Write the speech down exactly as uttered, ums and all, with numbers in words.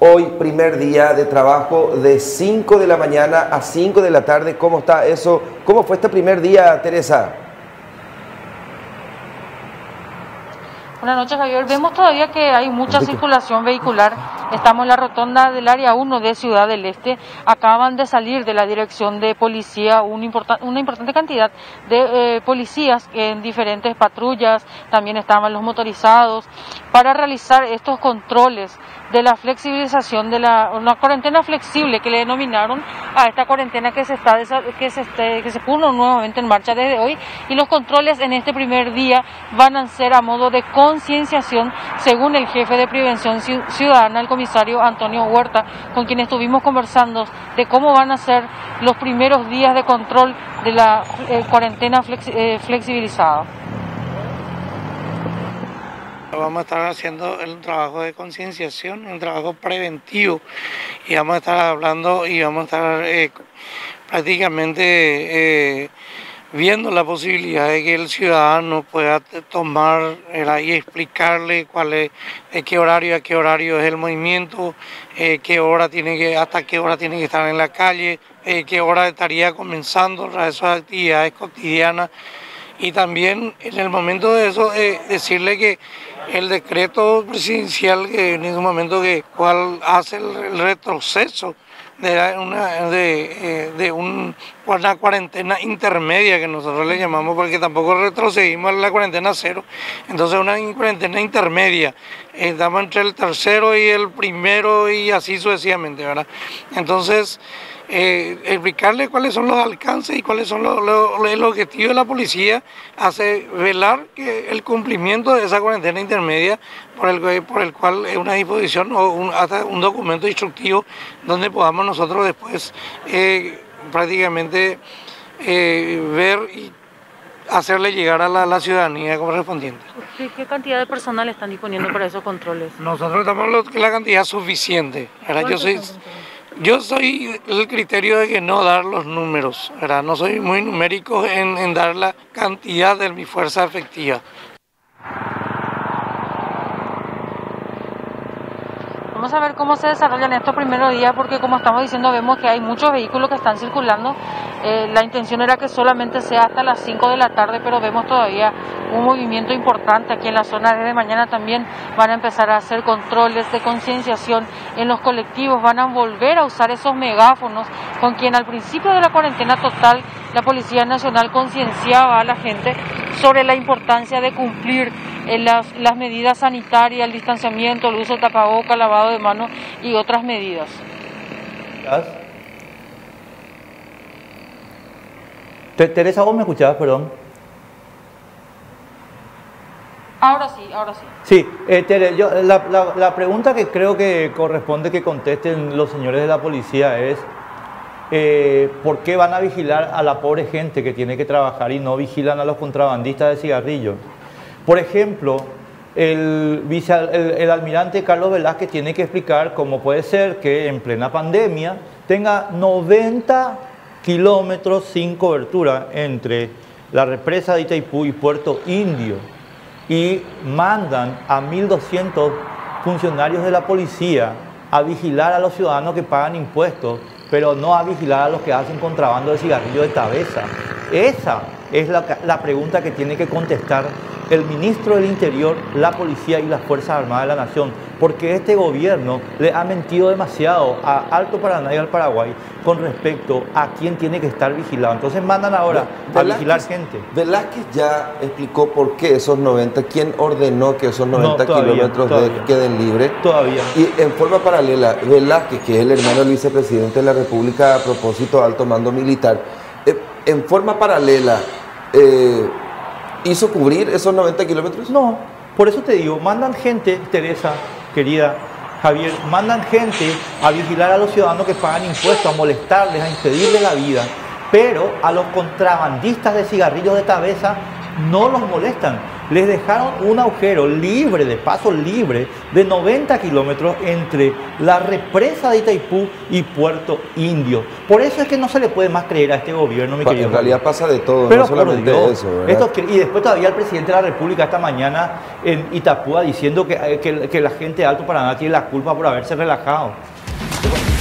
Hoy, primer día de trabajo de cinco de la mañana a cinco de la tarde. ¿Cómo está eso? ¿Cómo fue este primer día, Teresa? Buenas noches, Javier. Vemos todavía que hay mucha circulación vehicular. Estamos en la rotonda del área uno de Ciudad del Este. Acaban de salir de la dirección de policía un importan- una importante cantidad de eh, policías en diferentes patrullas. También estaban los motorizados para realizar estos controles de la flexibilización de la una cuarentena flexible que le denominaron a esta cuarentena que se está que se esté, que se puso nuevamente en marcha desde hoy, y los controles en este primer día van a ser a modo de concienciación, según el jefe de Prevención Ciudadana, el comisario Antonio Huerta, con quien estuvimos conversando de cómo van a ser los primeros días de control de la eh, cuarentena flexi eh, flexibilizada. Vamos a estar haciendo el trabajo de concienciación, un trabajo preventivo, y vamos a estar hablando y vamos a estar eh, prácticamente eh, viendo la posibilidad de que el ciudadano pueda tomar eh, y explicarle cuál es, eh, qué horario a qué horario es el movimiento, eh, qué hora tiene que, hasta qué hora tiene que estar en la calle, eh, qué hora estaría comenzando esas actividades cotidianas. Y también en el momento de eso eh, decirle que el decreto presidencial que en ese momento que cual hace el, el retroceso de una de, eh, de un, una cuarentena intermedia que nosotros le llamamos, porque tampoco retrocedimos a la cuarentena cero, entonces una cuarentena intermedia, eh, estamos entre el tercero y el primero y así sucesivamente, ¿verdad? Entonces Eh, explicarle cuáles son los alcances y cuáles son los, los, el objetivo de la policía, hace velar que el cumplimiento de esa cuarentena intermedia por el, por el cual es una disposición o un, hasta un documento instructivo donde podamos nosotros después eh, prácticamente eh, ver y hacerle llegar a la, la ciudadanía correspondiente. ¿Qué, ¿Qué cantidad de personal están disponiendo para esos controles? Nosotros estamos la cantidad suficiente, ¿verdad? Yo soy... Yo soy el criterio de que no dar los números, ¿verdad? No soy muy numérico en, en dar la cantidad de mi fuerza efectiva. Vamos a ver cómo se desarrollan estos primeros días, porque como estamos diciendo, vemos que hay muchos vehículos que están circulando. Eh, la intención era que solamente sea hasta las cinco de la tarde, pero vemos todavía un movimiento importante aquí en la zona. Desde mañana también van a empezar a hacer controles de concienciación en los colectivos, van a volver a usar esos megáfonos con quien al principio de la cuarentena total la Policía Nacional concienciaba a la gente sobre la importancia de cumplir eh, las, las medidas sanitarias, el distanciamiento, el uso de tapabocas, lavado de manos y otras medidas. Teresa, ¿vos me escuchabas, perdón? Ahora sí, ahora sí. Sí, eh, Tere, yo, la, la, la pregunta que creo que corresponde que contesten los señores de la policía es eh, ¿por qué van a vigilar a la pobre gente que tiene que trabajar y no vigilan a los contrabandistas de cigarrillos? Por ejemplo, el, vice, el, el almirante Carlos Velázquez tiene que explicar cómo puede ser que en plena pandemia tenga noventa kilómetros sin cobertura entre la represa de Itaipú y Puerto Indio, y mandan a mil doscientos funcionarios de la policía a vigilar a los ciudadanos que pagan impuestos, pero no a vigilar a los que hacen contrabando de cigarrillos de Tabesa. Esa es la, la pregunta que tiene que contestar el ministro del Interior, la policía y las Fuerzas Armadas de la Nación, porque este gobierno le ha mentido demasiado a Alto Paraná y al Paraguay con respecto a quién tiene que estar vigilado. Entonces mandan ahora a vigilar gente. Velázquez ya explicó por qué esos noventa, quién ordenó que esos noventa no, todavía, kilómetros todavía. de, queden libres. Todavía. Y en forma paralela, Velázquez, que es el hermano del vicepresidente de la República a propósito de alto mando militar, eh, en forma paralela, eh, ¿hizo cubrir esos noventa kilómetros? No, por eso te digo, mandan gente, Teresa, querida Javier, mandan gente a vigilar a los ciudadanos que pagan impuestos, a molestarles, a impedirles la vida, pero a los contrabandistas de cigarrillos de Tabesa no los molestan. Les dejaron un agujero libre, de paso libre, de noventa kilómetros entre la represa de Itaipú y Puerto Indio. Por eso es que no se le puede más creer a este gobierno, mi Pa- querido. En realidad pasa de todo, Pero no solamente por Dios, eso, ¿verdad? esto que- y después todavía el presidente de la República esta mañana en Itapúa diciendo que, que, que la gente de Alto Paraná tiene la culpa por haberse relajado.